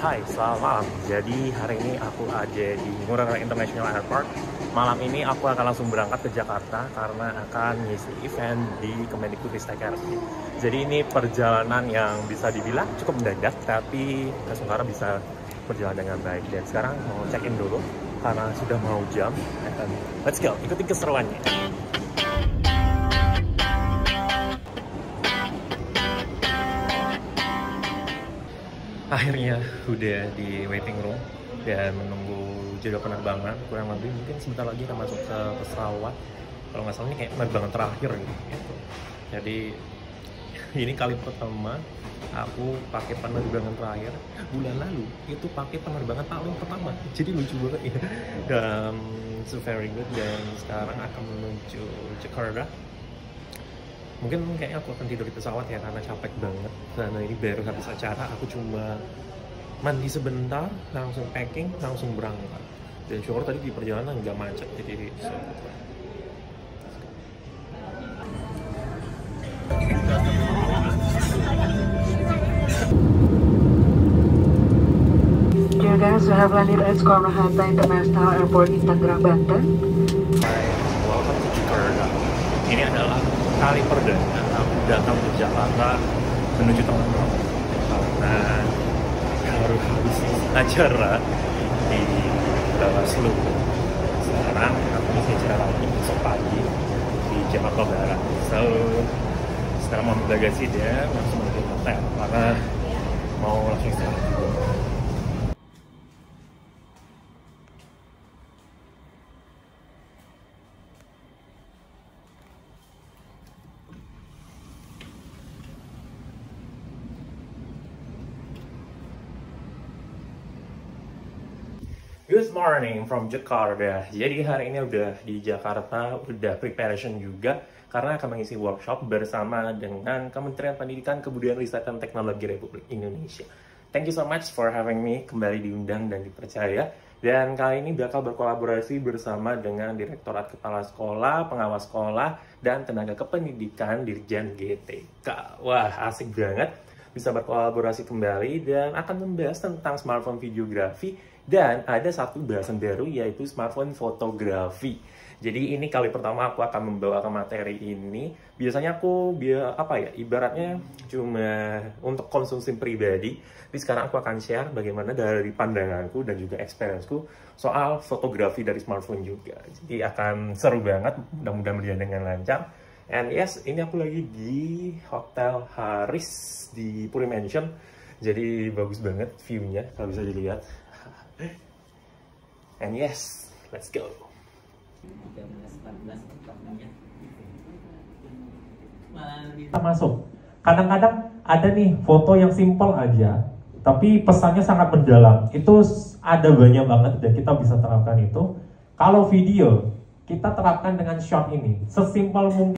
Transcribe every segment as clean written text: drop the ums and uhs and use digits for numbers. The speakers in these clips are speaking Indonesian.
Hai, selamat malam. Jadi hari ini aku ada di Ngurah Rai International Airport. Malam ini aku akan langsung berangkat ke Jakarta karena akan ngisi event di Kemendikbudristek RI. Jadi ini perjalanan yang bisa dibilang cukup mendadak, tapi Sungkara bisa berjalan dengan baik. Dan sekarang mau check-in dulu karena sudah mau jam. And let's go, ikuti keseruannya. Akhirnya udah di waiting room dan menunggu jadwal penerbangan. Kurang lebih mungkin sebentar lagi akan masuk ke pesawat. Kalau nggak salah ini kayak penerbangan terakhir gitu. Jadi ini kali pertama aku pakai penerbangan terakhir. Bulan lalu itu pakai penerbangan paling pertama. Jadi lucu banget ya. Dan so very good. Dan sekarang akan menuju Jakarta. Mungkin kayaknya aku akan tidur di pesawat ya karena capek banget. Karena ini baru habis acara, aku cuma mandi sebentar, langsung packing, langsung berangkat. Dan syukur tadi di perjalanan nggak macet, jadi Dear guys, we have landed at Soekarno-Hatta International Airport in Tangerang, Banten. Hai, welcome to Jakarta. Ini adalah kali perdana aku datang ke Jakarta menuju Tangerang karena baru habis acara di Bawaslu. Sekarang aku isi acara lagi besok pagi di Jakarta Barat. So sekarang mau bagasi dan langsung menuju hotel karena mau langsung istirahat. Good morning from Jakarta. Jadi hari ini udah di Jakarta, udah preparation juga karena akan mengisi workshop bersama dengan Kementerian Pendidikan, Kebudayaan, Riset, dan Teknologi Republik Indonesia. Thank you so much for having me, kembali diundang dan dipercaya. Dan kali ini bakal berkolaborasi bersama dengan Direktorat Kepala Sekolah, Pengawas Sekolah, dan Tenaga Kependidikan Dirjen GTK. Wah, asik banget bisa berkolaborasi kembali dan akan membahas tentang smartphone videografi. Dan ada satu bahasan baru yaitu smartphone fotografi. Jadi ini kali pertama aku akan membawakan materi ini. Biasanya aku ibaratnya cuma untuk konsumsi pribadi. Tapi sekarang aku akan share bagaimana dari pandanganku dan juga experienceku soal fotografi dari smartphone juga. Jadi akan seru banget, mudah-mudahan berjalan dengan lancar. And yes, ini aku lagi di Hotel Haris di Puri Mansion. Jadi bagus banget view-nya kalau bisa dilihat. And yes, let's go. Kita masuk. Kadang-kadang ada nih foto yang simple aja, tapi pesannya sangat mendalam. Itu ada banyak banget dan kita bisa terapkan itu. Kalau video, kita terapkan dengan shot ini. Sesimpel mungkin.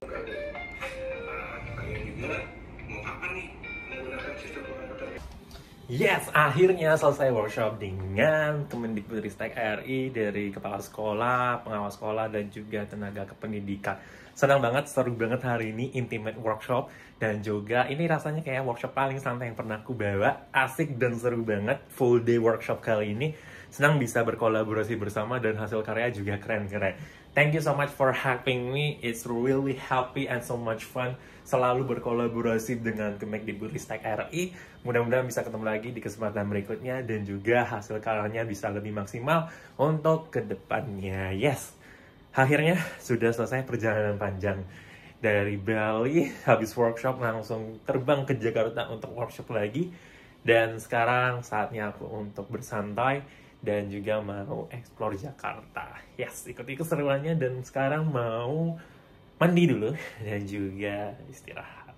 Yes, akhirnya selesai workshop dengan Kemendikbudristek RI dari Kepala Sekolah, Pengawas Sekolah, dan juga Tenaga Kependidikan. Senang banget, seru banget hari ini, intimate workshop. Dan juga ini rasanya kayak workshop paling santai yang pernah aku bawa. Asik dan seru banget, full day workshop kali ini. Senang bisa berkolaborasi bersama dan hasil karya juga keren-keren. Thank you so much for having me. It's really happy and so much fun selalu berkolaborasi dengan Kemendikbudristek RI. Mudah-mudahan bisa ketemu lagi di kesempatan berikutnya dan juga hasil karyanya bisa lebih maksimal untuk kedepannya. Yes, akhirnya sudah selesai perjalanan panjang dari Bali. Habis workshop langsung terbang ke Jakarta untuk workshop lagi. Dan sekarang saatnya aku untuk bersantai dan juga mau explore Jakarta. Yes, ikuti keseruannya dan sekarang mau mandi dulu dan juga istirahat.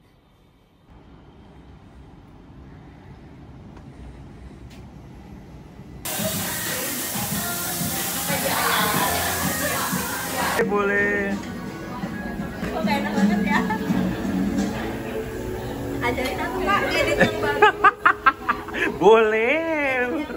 Boleh. Kok gak enak banget ya? Ajarin aku Pak, edit yang bagus. Boleh.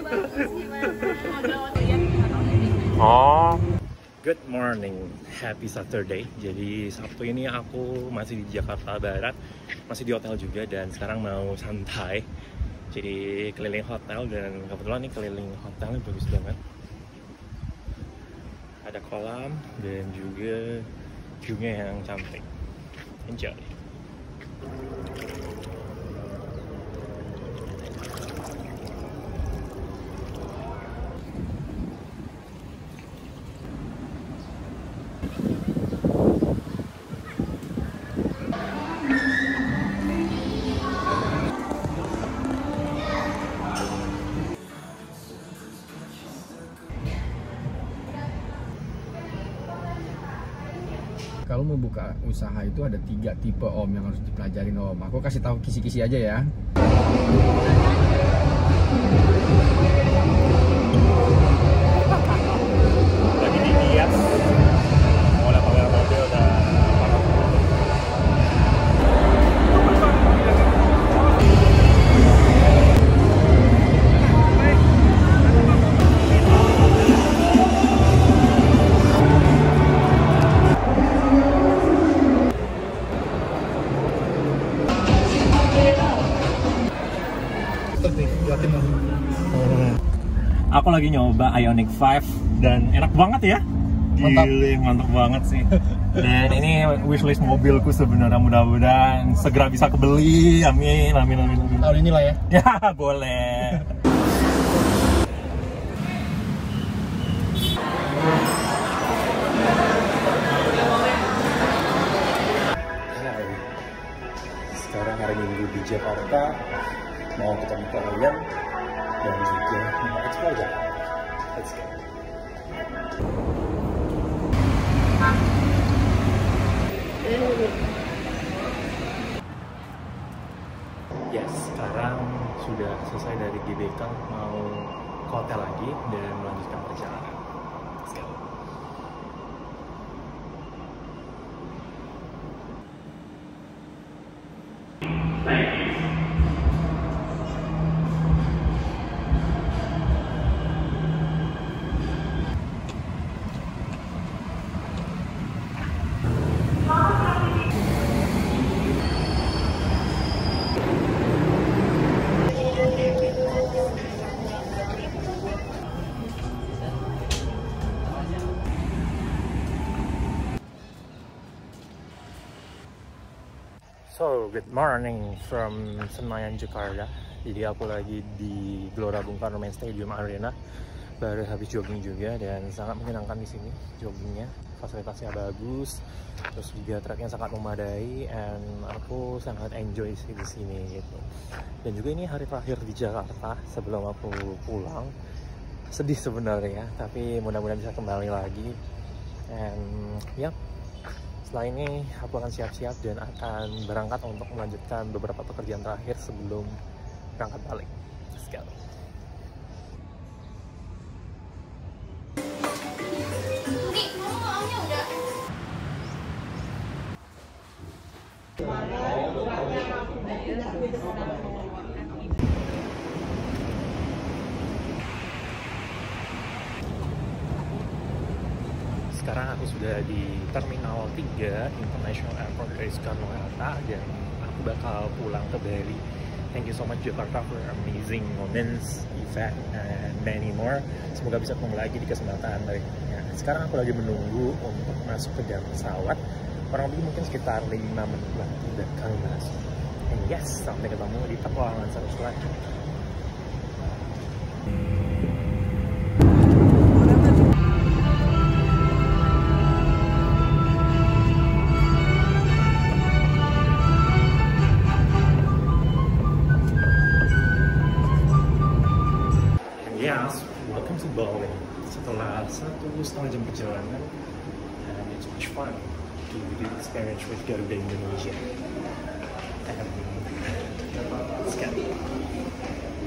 Oh. Good morning, happy Saturday. Jadi Sabtu ini aku masih di Jakarta Barat, masih di hotel juga dan sekarang mau santai. jadi keliling hotel, dan kebetulan nih keliling hotelnya bagus banget. Ada kolam dan juga view-nya yang cantik. Enjoy. Kalau mau buka usaha itu ada 3 tipe Om yang harus dipelajarin Om. Aku kasih tahu kisi-kisi aja ya. Lagi dihias. Mau ada pamer mobil dan aku lagi nyoba Ioniq 5 dan enak banget ya. Gile, mantap banget sih. Dan ini wishlist mobilku sebenarnya, mudah-mudahan segera bisa kebeli. Amin, amin, amin, amin. Tahun inilah ya. Ya, boleh. Hai. Sekarang hari Minggu di Jakarta, mau ketemu kalian dan juga mau explore Jakarta. Let's go. Yes, sekarang sudah selesai dari GBK, mau ke hotel lagi dan melanjutkan perjalanan. Let's go. So, good morning from Senayan, Jakarta. Jadi aku lagi di Gelora Bung Karno Main Stadium Arena. Baru habis jogging juga dan sangat menyenangkan di sini joggingnya. Fasilitasnya bagus, terus juga tracknya sangat memadai, and aku sangat enjoy sih di sini gitu. Dan juga ini hari terakhir di Jakarta sebelum aku pulang. Sedih sebenarnya, tapi mudah-mudahan bisa kembali lagi. And ya. Setelah ini aku akan siap-siap dan akan berangkat untuk melanjutkan beberapa pekerjaan terakhir sebelum berangkat balik. Let's go. Nih, kamu maunya udah. Sekarang aku sudah di Terminal 3 International Airport dari Soekarno-Hatta dan aku bakal pulang ke Bali. Thank you so much Jakarta for amazing moments, event, and many more. Semoga bisa ketemu lagi di kesempatan berikutnya. Sekarang aku lagi menunggu untuk masuk ke dalam pesawat. Kurang lebih mungkin sekitar 5 menit lagi bakal masuk. And yes, sampai ketemu di petualangan seru selanjutnya. Yes, welcome to Bali. Setelah 1,5 jam perjalanan, and it's much fun to do the experience with Garuda Indonesia. And let's go.